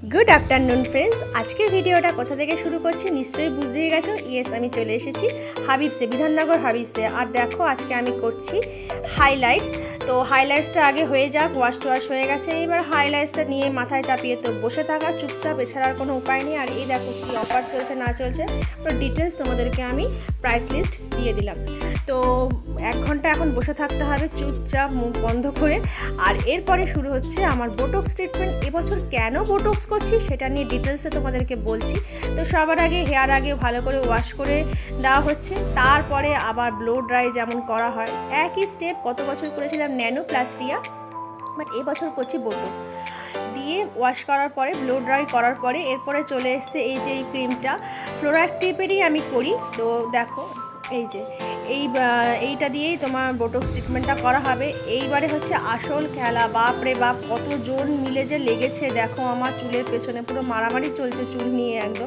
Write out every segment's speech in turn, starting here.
Good afternoon friends. आज के भिडियोटा कोथा থেকে শুরু করছি নিশ্চয়ই বুঝতেই গেছো। ইয়েস, আমি চলে এসেছি হাবিবসে, বিধাননগর হাবিবসে। আর দেখো আজকে আমি করছি হাইলাইটস। তো হাইলাইটসটা আগে হয়ে যাক, ওয়াশ টোয়াশ হয়ে গেছে। এবার হাইলাইটসটা নিয়ে মাথায় চাপিয়ে তো বসে থাকা চুপচাপ, এছাড়া আর কোনো উপায় নেই। আর এই দেখো কি অফার চলছে না চলছে, পুরো ডিটেলস তোমাদেরকে আমি প্রাইস লিস্ট দিয়ে দিলাম। তো 1 ঘন্টা এখন বসে থাকতে হবে চুপচাপ মুখ বন্ধ করে। আর এরপরে শুরু হচ্ছে আমার বোটক্স ট্রিটমেন্ট। এবছর কেন বোটক্স করছি সেটা নিয়ে ডিটেলসে তোমাদেরকে বলছি। তো সবার আগে হেয়ার আগে ভালো করে ওয়াশ করে দেওয়া হচ্ছে, তারপরে আবার ব্লো ড্রাই যেমন করা হয় একই স্টেপ। গত বছর করেছিলাম ন্যানো প্লাস্টিয়া, বাট এবছর করছি বোটক্স দিয়ে ওয়াশ করার পরে ব্লো ড্রাই করার পরে এরপরে চলে এসছে এই যে এই ক্রিমটা ফ্লোরাক্টিভেরই আমি করি। তো দেখো এই যে এইটা দিয়েই তোমার বোটক্স ট্রিটমেন্টটা করা হবে। এইবারে হচ্ছে আসল খেলা। বাপ রে বাপ, কতজন মিলে যে লেগেছে দেখো আমার চুলের পেছনে, পুরো মারামারি চলছে চুল নিয়ে। একদম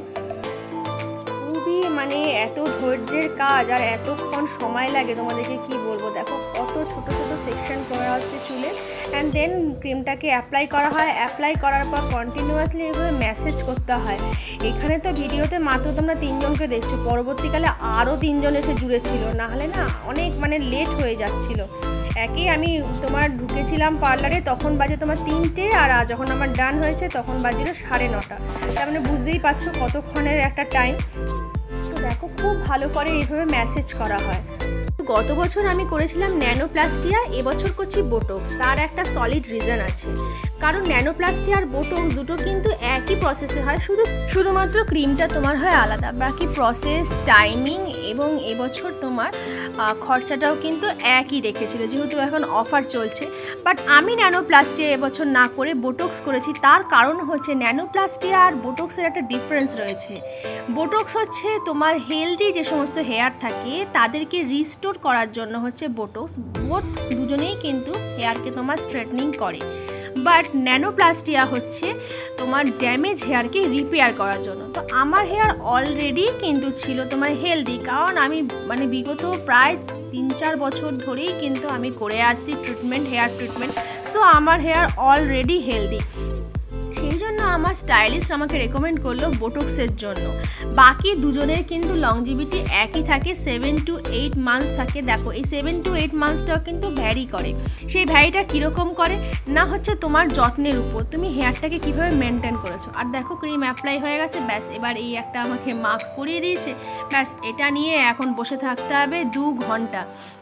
খুবই মানে এত ধৈর্যের কাজ আর এতক্ষণ সময় লাগে তোমাদেরকে কি বলবো। দেখো কত ছোট ছোট সেকশন করা হচ্ছে চুলে, অ্যান্ড দেন ক্রিমটাকে অ্যাপ্লাই করা হয়। অ্যাপ্লাই করার পর কন্টিনিউয়াসলি এভাবে ম্যাসেজ করতে হয়। এখানে তো ভিডিওতে মাত্র তোমরা 3 জনকে দেখছো, পরবর্তীকালে আরও 3 জন এসে জুড়েছিল, নাহলে না অনেক মানে লেট হয়ে যাচ্ছিল। আমি তোমার ঢুকেছিলাম পার্লারে, তখন বাজে তোমার 3টে, আর যখন আমার ডান হয়েছে তখন বাজছিল 9:30। তার মানে বুঝতেই পারছো কতক্ষণের একটা টাইম। তো দেখো খুব ভালো করে এইভাবে ম্যাসেজ করা হয়। গত বছর আমি করেছিলাম ন্যানো প্লাস্টিয়া, এবছর করছি বোটক্স। তার একটা সলিড রিজন আছে, কারণ ন্যানো প্লাস্টিয়া আর বোটক্স দুটো কিন্তু একই প্রসেসে হয়, শুধুমাত্র ক্রিমটা তোমার হয় আলাদা। বাকি প্রসেস, টাইমিং এবং এবছর তোমার খরচাটাও কিন্তু একই রেখেছিল, যেহেতু এখন অফার চলছে। বাট আমি ন্যানো প্লাস্টিয়া এবছর না করে বোটক্স করেছি। তার কারণ হচ্ছে ন্যানো প্লাস্টিয়া আর বোটক্সের একটা ডিফারেন্স রয়েছে। বোটক্স হচ্ছে তোমার হেলদি যে সমস্ত হেয়ার থাকে তাদেরকে রিস্টোর করার জন্য হচ্ছে বোটক্স। দুজনেই কিন্তু হেয়ারকে তোমার স্ট্রেটনিং করে। বাট ন্যানো প্লাস্টিয়া হচ্ছে তোমার ড্যামেজ হেয়ারকে রিপেয়ার করার জন্য। তো আমার হেয়ার অলরেডি কিন্তু ছিল তোমার হেলদি, কারণ আমি মানে বিগত প্রায় 3-4 বছর ধরেই কিন্তু আমি করে আসছি হেয়ার ট্রিটমেন্ট। সো আমার হেয়ার অলরেডি হেলদি। সেই জন্য আমার স্টাইলিস্ট আমাকে রেকমেন্ড করলো বোটক্সের জন্য। বাকি দুজনের কিন্তু লংজিভিটি একই থাকে, 7 to 8 মান্থস থাকে। দেখো এই 7 to 8 মান্থসটাও কিন্তু ভ্যারি করে। সেই ভ্যারিটা কীরকম করে না, হচ্ছে তোমার যত্নের উপর, তুমি হেয়ারটাকে কীভাবে মেনটেন করেছো। আর দেখো ক্রিম অ্যাপ্লাই হয়ে গেছে, ব্যাস এবার এই একটা আমাকে মাস্ক পরিয়ে দিয়েছে, ব্যাস এটা নিয়ে এখন বসে থাকতে হবে 2 ঘন্টা।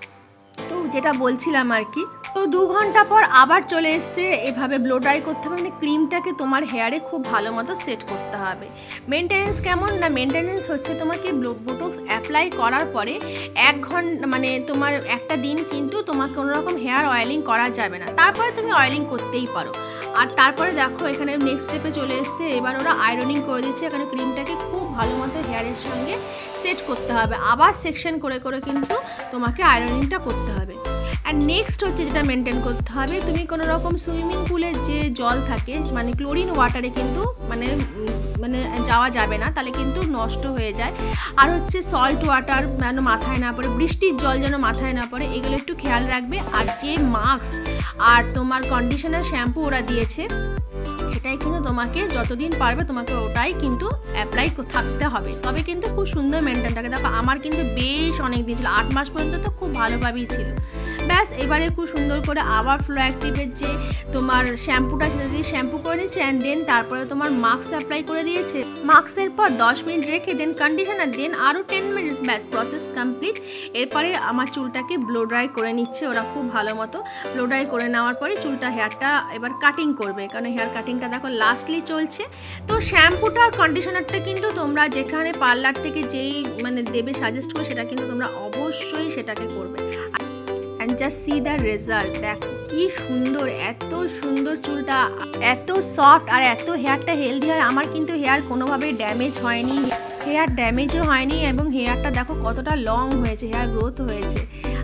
তো যেটা বলছিলাম আর কি, তো 2 ঘন্টা পর আবার চলে এসছে এভাবে ব্লো ড্রাই করতে হবে। মানে ক্রিমটাকে তোমার হেয়ারে খুব ভালো মতো সেট করতে হবে। মেনটেনেন্স কেমন না, মেনটেনেন্স হচ্ছে তোমাকে বোটক্স অ্যাপ্লাই করার পরে 1 ঘন্টা মানে তোমার একটা দিন কিন্তু তোমার কোনো রকম হেয়ার অয়েলিং করা যাবে না, তারপরে তুমি অয়েলিং করতেই পারো। আর তারপরে দেখো এখানে নেক্সট স্টেপে চলে এসছে, এবার ওরা আয়রনিং করে দিচ্ছে। এখানে ক্রিমটাকে খুব ভালো মতো হেয়ারের সঙ্গে সেট করতে হবে, আবার সেকশন করে করে কিন্তু তোমাকে আয়রনিংটা করতে হবে। আর নেক্সট হচ্ছে যেটা মেনটেন করতে হবে, তুমি কোনো রকম সুইমিং পুলের যে জল থাকে মানে ক্লোরিন ওয়াটারে কিন্তু মানে যাওয়া যাবে না, তাহলে কিন্তু নষ্ট হয়ে যায়। আর হচ্ছে সল্ট ওয়াটার যেন মাথায় না পড়ে, বৃষ্টির জল যেন মাথায় না পড়ে, এগুলো একটু খেয়াল রাখবে। আর যে মাস্ক আর তোমার কন্ডিশনার শ্যাম্পু ওরা দিয়েছে সেটাই কিন্তু তোমাকে যতদিন পারবে তোমাকে ওটাই কিন্তু অ্যাপ্লাই থাকতে হবে, তবে কিন্তু খুব সুন্দর মেনটেন থাকে। দেখো আমার কিন্তু বেশ অনেক দিন ছিল, 8 মাস পর্যন্ত তো খুব ভালোভাবেই ছিল। ব্যাস এবারে খুব সুন্দর করে আবার ফ্লোঅ্যাক্টিভের যে তোমার শ্যাম্পুটা সেটা দিয়ে শ্যাম্পু করে নিচ্ছে, অ্যান্ড দেন তারপরে তোমার মাস্ক অ্যাপ্লাই করে দিয়েছে। মাস্কের পর 10 মিনিট রেখে দেন কন্ডিশনার, দেন আরও 10 মিনিট, ব্যাস প্রসেস কমপ্লিট। এরপরে আমার চুলটাকে ব্লো ড্রাই করে নিচ্ছে ওরা খুব ভালো মতো। ব্লো ড্রাই করে নেওয়ার পরে হেয়ারটা এবার কাটিং করবে, কারণ হেয়ার কাটিংটা দেখো লাস্টলি চলছে। তো শ্যাম্পুটা আর কন্ডিশনারটা কিন্তু তোমরা যেখানে পার্লার থেকে যেই মানে দেবে সাজেস্ট করে, সেটা কিন্তু তোমরা অবশ্যই সেটাকে করবে। And just see the result, দেখো কি সুন্দর, এত সুন্দর চুলটা, এত সফট আর এত হেয়ারটা হেলদি হয়। আমার কিন্তু হেয়ার কোনোভাবেই ড্যামেজ হয়নি, হেয়ার ড্যামেজও হয়নি, এবং হেয়ারটা দেখো কতটা লং হয়েছে, হেয়ার গ্রোথ হয়েছে। আর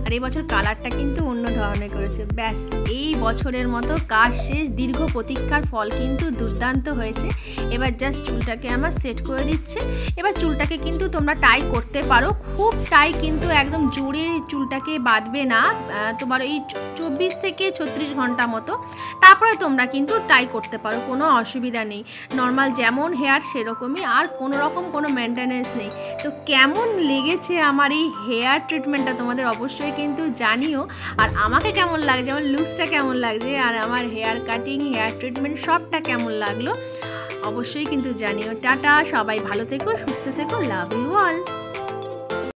আর এই বছর কালারটা কিন্তু অন্য ধরনের করেছে। ব্যাস এই বছরের মতো কাজ শেষ, দীর্ঘ প্রতীক্ষার ফল কিন্তু দুর্দান্ত হয়েছে। এবার জাস্ট চুলটাকে আমার সেট করে দিচ্ছে। এবার চুলটাকে কিন্তু তোমরা টাই করতে পারো, খুব টাই কিন্তু একদম জোরে চুলটাকে বাঁধবে না, তোমার এই 24 থেকে 36 ঘন্টা মতো, তারপরে তোমরা কিন্তু টাই করতে পারো, কোনো অসুবিধা নেই। নর্মাল যেমন হেয়ার সেরকমই, আর কোনো রকম কোনো মেনটেনেন্স নেই। তো কেমন লেগেছে আমার এই হেয়ার ট্রিটমেন্টটা তোমাদের অবশ্যই কিন্তু জানিও, আর আমাকে কেমন লাগছে, আমার লুকসটা কেমন লাগছে, আর আমার হেয়ার কাটিং হেয়ার ট্রিটমেন্ট সবটা কেমন লাগলো অবশ্যই কিন্তু জানিও। টাটা, সবাই ভালো থেকো, সুস্থ থেকো, লাভ ইউ অল।